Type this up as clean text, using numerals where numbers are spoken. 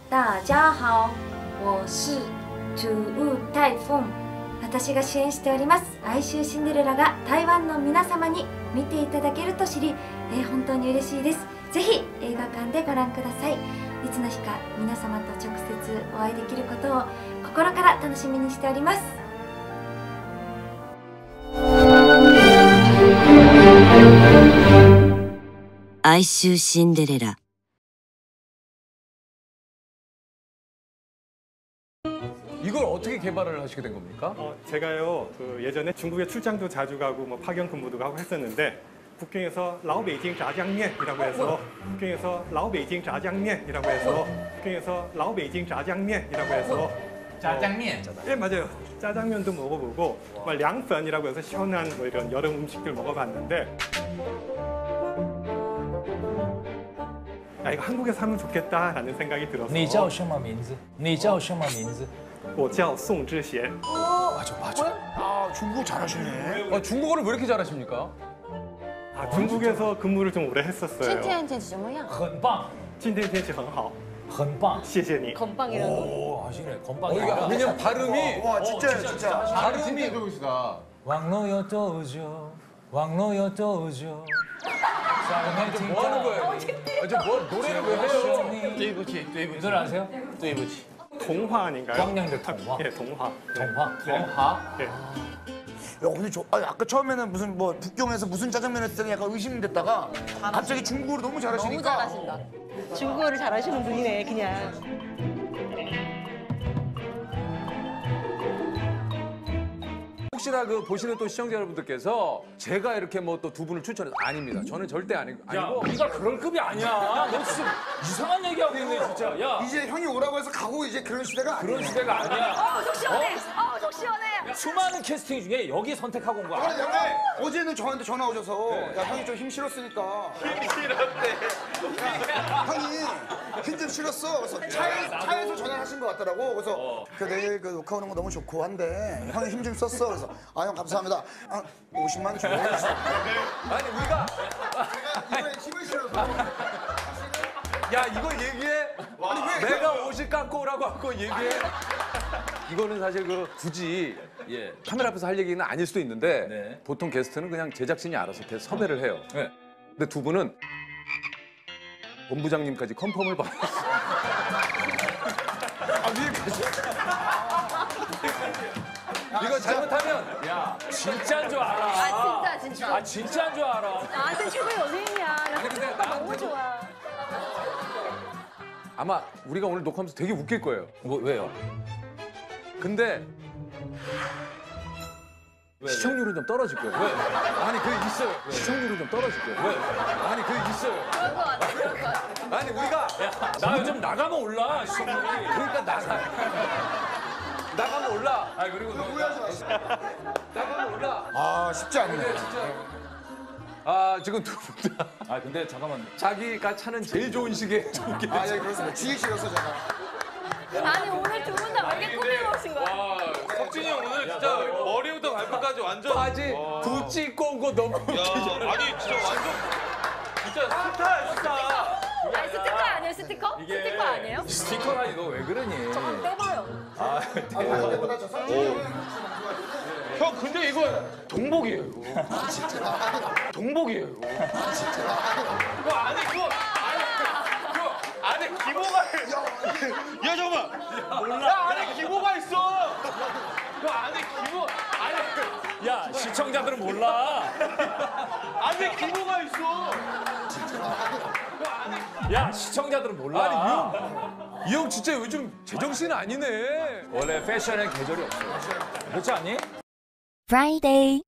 大家好，我是トゥータイフォン。私が支援しております哀愁シンデレラが台湾の皆様に見ていただけると知り、本当に嬉しいです。ぜひ映画館でご覧ください。いつの日か皆様と直接お会いできることを心から楽しみにしております。 哀愁シンデレラ。 이걸 어떻게 개발을 하시게 된 겁니까? 제가요 예전에 중국에 출장도 자주 가고 뭐 파견 근무도 하고 했었는데 북경에서 라오베이징 짜장면이라고 해서 북경에서 라오베이징 짜장면이라고 해서 북경에서 라오베이징 짜장면이라고 해서 짜장면. 예 맞아요. 짜장면도 먹어보고 뭐 량펀이라고 해서 시원한 뭐 이런 여름 음식들 먹어봤는데 야 이거 한국에서 하면 좋겠다라는 생각이 들어서. 你叫什么名字？你叫什么名字？ 我叫宋智贤. 맞아. 아, 중국어 잘하시네. 중국어를 왜 이렇게 잘하십니까? 중국에서 근무를 좀 오래 했었어요. 今天天气怎么样？ 很棒， 今天天气很好. 很棒。 谢谢你. 건빵이라고? 오, 아시네. 건빵이 아니라. 왜냐면 발음이 와, 진짜요, 진짜. 발음이 좋으시다. 왕로요 도저, 왕로요 도저. 뭐 하는 거예요? 뭐 노래를 왜 해요? 对不起，노래 아세요? 对不起. 동화 아닌가요? 광량대 동화. 예, 동화. 동화. 동화? 예. 야, 근데 아까 처음에는 무슨 뭐 북경에서 무슨 짜장면 했을 때는 약간 의심됐다가 갑자기 중국어를 너무 잘하시니까. 너무 잘하신다. 중국어를 잘하시는 분이네, 그냥. 혹시나 그 보시는 또 시청자 여러분들께서 제가 이렇게 뭐 또 두 분을 추천해서 아닙니다. 저는 절대 아니고. 네가 그럴 급이 아니야. 너 진짜 이상한 얘기하고 있네, 진짜. 야, 이제 형이 오라고 해서 가고 이제 그런 시대가 아니야. 그런 시대가 아니야. 속 시원해. 속 시원해. 수많은 캐스팅 중에 여기 선택하고 온 거야. 아니, 형님, 어제는 저한테 전화 오셔서 야, 형이 좀 힘 실었으니까. 힘 실었대. 형이 힘 좀 실었어. 그래서 차에서 전화를 하신 것 같더라고. 그래서 내일 그 녹화 오는 거 너무 좋고 한데 형이 힘 좀 썼어. 그래서 형 감사합니다. 50만 주고. 아니 우리가 이번에 힘을 실어서. 야 이거 얘기해? 아니, 내가 옷을 깎고 오라고 하고 얘기해? 이거는 사실 그 굳이 카메라 앞에서 할 얘기는 아닐 수도 있는데 보통 게스트는 그냥 제작진이 알아서 섭외를 해요. 근데 두 분은 본부장님까지 컨펌을 받았어요. 위에까지. 이거 잘못하면 야, 진짜인 줄 알아. 진짜. 진짜인 줄 알아. 나한테 최고의 연예인이야. 나 근데 진짜 너무 나한테도- 좋아. 아마 우리가 오늘 녹화하면서 되게 웃길 거예요. 왜요? 근데 시청률은 좀 떨어질 거예요. 왜? 아니 그게 있어요. 시청률은 좀 떨어질 거예요. 왜? 아니 그게 있어요. 그럴 것 같아, 그럴 것 같아. 아니 우리가 나 요즘 나가면 올라, 시청률이. 그러니까 나가면 올라. 아, 그리고 오해하지 마시고. 나가면 올라. 아, 쉽지 않네. 근데 진짜 지금 두 분 다 아, 근데 잠깐만. 자기가 차는 제일 좋은 시기에 저렇게 아, 예, 그렇습니다. 쥐기 싫어서 제가. 아니, 오늘 두 분 다 왜 이렇게 꾸미고 오신 거야? 석진이 형 오늘 진짜 머리부터 발끝까지 완전 바지 구찌 입고 온 거 너무 웃기죠. 아니 진짜 완전 진짜 스타야 스타. 아니, 스티커 아니에요, 스티커? 스티커 아니에요? 스티커라니, 너 왜 그러니? 한번 떼봐요. 형 근데 이거 동복이에요 이거. 동복이에요 이거. 그 안에 그거 안에 기모가 야 잠깐만. 몰라. 야 안에 기모가 있어. 그 안에 기모 안에 야, 시청자들은 몰라. 안에 기모가 있어. 야, 시청자들은 몰라. 아니 이 형 진짜 요즘 제정신 아니네. 원래 패션엔 계절이 없어. 그렇지 않니? Friday